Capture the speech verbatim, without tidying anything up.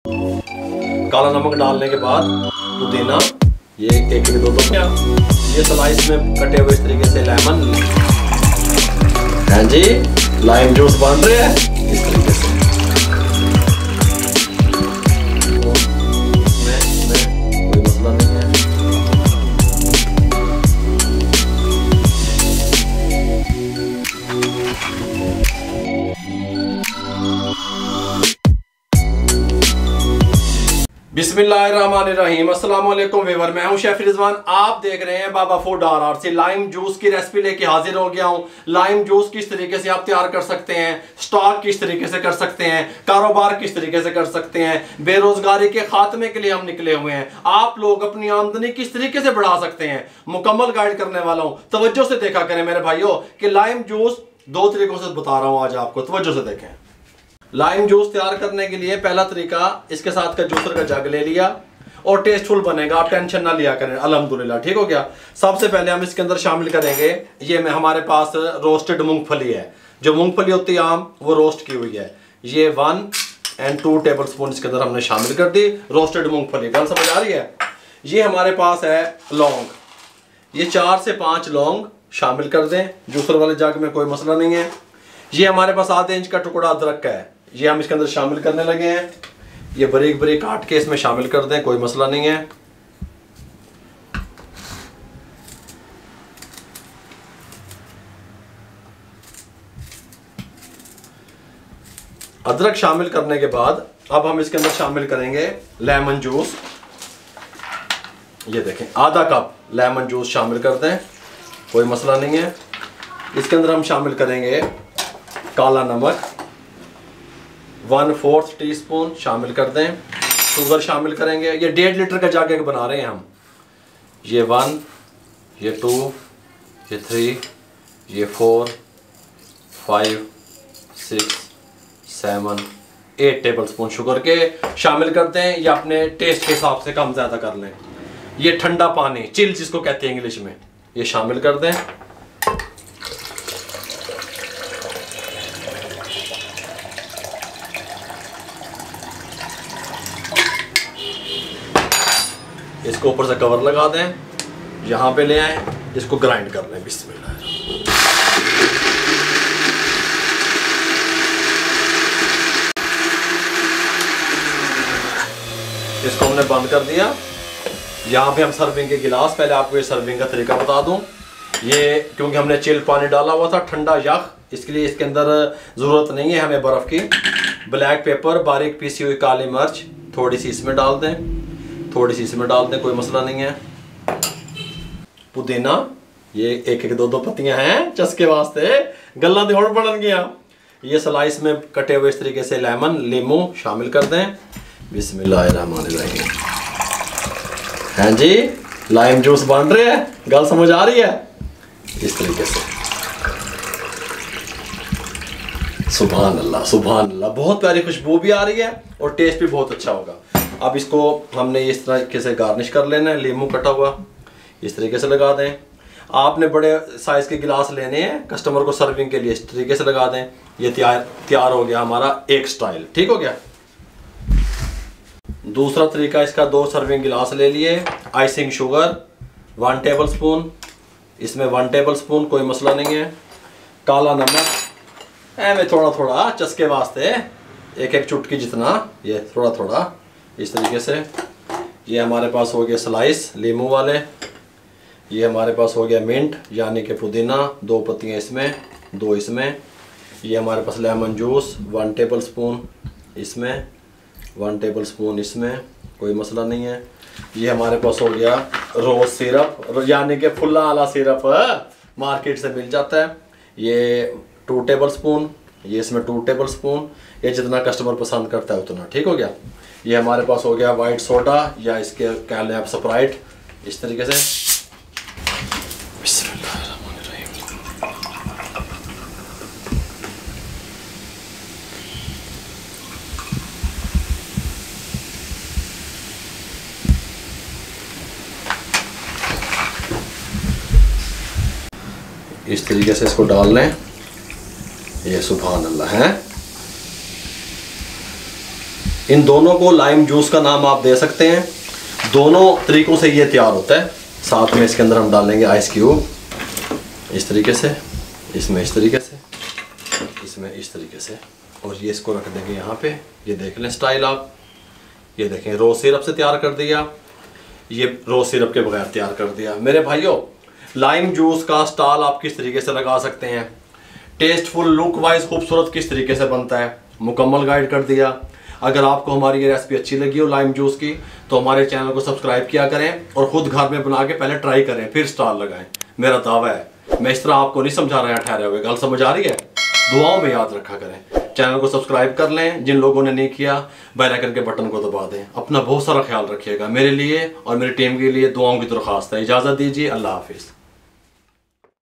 काला नमक डालने के बाद पुदीना, ये एक के दो दो ये स्लाइस में कटे हुए इस तरीके से लेमन। हाँ जी, लाइम जूस बन रहे हैं इस तरीके से। में, में कोई मसला नहीं है। बिस्मिल्लाहिर्रहमानिर्रहीम। अस्सलाम वालेकुम व्यूअर, मैं हूं शेफ रिजवान। आप देख रहे हैं बाबा फूड आर आर से। लाइम जूस की रेसिपी लेके हाजिर हो गया हूं। लाइम जूस किस तरीके से आप तैयार कर सकते हैं, स्टॉक किस तरीके से कर सकते हैं, कारोबार किस तरीके से कर सकते हैं, बेरोजगारी के खात्मे के लिए हम निकले हुए हैं। आप लोग अपनी आमदनी किस तरीके से बढ़ा सकते हैं, मुकम्मल गाइड करने वाला हूं। तवज्जो से देखा करें मेरे भाइयों कि लाइम जूस दो तरीकों से बता रहा हूं आज आपको, तवज्जो से देखें। लाइम जूस तैयार करने के लिए पहला तरीका, इसके साथ का जूसर का जग ले लिया और टेस्टफुल बनेगा, आप टेंशन ना लिया करें। अल्हम्दुलिल्लाह, ठीक हो गया। सबसे पहले हम इसके अंदर शामिल करेंगे, ये में हमारे पास रोस्टेड मूंगफली है। जो मूंगफली होती है आम, वो रोस्ट की हुई है। ये one and two tablespoon इसके अंदर हमने शामिल कर दी रोस्टेड मूंगफली। गल समझ आ रही है। ये हमारे पास है लौंग, ये चार से पाँच लौंग शामिल कर दें। जूसर वाले जग में कोई मसला नहीं है। ये हमारे पास आधे इंच का टुकड़ा अदरक का है, ये हम इसके अंदर शामिल करने लगे हैं। ये बारीक बारीक काट के इसमें शामिल कर दें, कोई मसला नहीं है। अदरक शामिल करने के बाद अब हम इसके अंदर शामिल करेंगे लेमन जूस। ये देखें, आधा कप लेमन जूस शामिल कर दें, कोई मसला नहीं है। इसके अंदर हम शामिल करेंगे काला नमक, वन फोर्थ टी स्पून शामिल कर दें। शुगर शामिल करेंगे, ये डेढ़ लीटर का जाके बना रहे हैं हम। ये वन, ये टू, ये थ्री, ये four, five, six, seven, eight tablespoon sugar के शामिल करते हैं, या अपने टेस्ट के हिसाब से कम ज़्यादा कर लें। ये ठंडा पानी, चिल जिसको कहते हैं इंग्लिश में, ये शामिल कर दें। इसको ऊपर से कवर लगा दें, यहाँ पे ले आए, इसको ग्राइंड कर लें। बिस्मिल्लाह। इसको हमने बंद कर दिया। यहाँ पे हम सर्विंग के गिलास, पहले आपको ये सर्विंग का तरीका बता दूं। ये क्योंकि हमने चिल पानी डाला हुआ था, ठंडा यख, इसके लिए इसके अंदर ज़रूरत नहीं है हमें बर्फ़ की। ब्लैक पेपर, बारीक पीसी हुई काली मिर्च थोड़ी सी इसमें डाल दें, थोड़ी सी इसमें डाल दें, कोई मसला नहीं है। पुदीना, ये एक एक दो दो पत्तियां हैं चस्के वास्ते, गल्ला दे होड़ बढ़न गया। ये स्लाइस में कटे हुए इस तरीके से लेमन, लीमू शामिल कर दें। बिस्मिल्लाहिर्रहमानिर्रहीम। हैं जी, लाइम जूस बन रहे हैं, गल समझ आ रही है। इस तरीके से सुभान अल्लाह, सुभान अल्लाह, बहुत प्यारी खुशबू भी आ रही है और टेस्ट भी बहुत अच्छा होगा। अब इसको हमने इस तरीके से गार्निश कर लेना है, लीमू कटा हुआ इस तरीके से लगा दें। आपने बड़े साइज के गिलास लेने हैं, कस्टमर को सर्विंग के लिए इस तरीके से लगा दें। ये तैयार तैयार हो गया हमारा एक स्टाइल, ठीक हो गया। दूसरा तरीका इसका, दो सर्विंग गिलास ले लिए, icing sugar one tablespoon, इसमें वन टेबल स्पून, कोई मसला नहीं है। काला नमक ऐ में थोड़ा थोड़ा चस्के वास्ते, एक एक चुटकी जितना, ये थोड़ा थोड़ा इस तरीके से। ये हमारे पास हो गया स्लाइस लीमू वाले। ये हमारे पास हो गया मिंट यानी कि पुदीना, दो पत्तियाँ इसमें, दो इसमें। ये हमारे पास lemon juice one tablespoon इसमें, वन टेबल स्पून इसमें, कोई मसला नहीं है। ये हमारे पास हो गया रोज सिरप यानी कि फुल्ला वाला सिरप, मार्केट से मिल जाता है। ये टू टेबल स्पून, ये इसमें टू टेबल स्पून, ये जितना कस्टमर पसंद करता है उतना, ठीक हो गया। ये हमारे पास हो गया वाइट सोडा या इसके कह लें आप स्प्राइट, इस तरीके से। इस तरीके से इसको डाल लें। ये सुभान अल्लाह है। इन दोनों को लाइम जूस का नाम आप दे सकते हैं। दोनों तरीकों से ये तैयार होता है। साथ में इसके अंदर हम डालेंगे आइस क्यूब, इस तरीके से, इसमें इस तरीके से, इसमें इस तरीके से, और ये इसको रख देंगे यहाँ पे। ये देख लें स्टाइल आप, ये देखें रोज सिरप से तैयार कर दिया, ये रोज सिरप के बगैर तैयार कर दिया। मेरे भाइयों, लाइम जूस का स्टॉल आप किस तरीके से लगा सकते हैं, टेस्टफुल लुक वाइज खूबसूरत किस तरीके से बनता है, मुकम्मल गाइड कर दिया। अगर आपको हमारी ये रेसिपी अच्छी लगी हो लाइम जूस की, तो हमारे चैनल को सब्सक्राइब किया करें और ख़ुद घर में बना के पहले ट्राई करें, फिर स्टॉल लगाएं। मेरा दावा है, मैं इस तरह आपको नहीं समझा रहा ठहरे हुए। गल समझ आ रही है? दुआओं में याद रखा करें। चैनल को सब्सक्राइब कर लें, जिन लोगों ने नहीं किया बेल आइकन के बटन को दबा दें। अपना बहुत सारा ख्याल रखिएगा। मेरे लिए और मेरी टीम के लिए दुआओं की दरख्वास्त है। इजाज़त दीजिए, अल्लाह हाफिज़।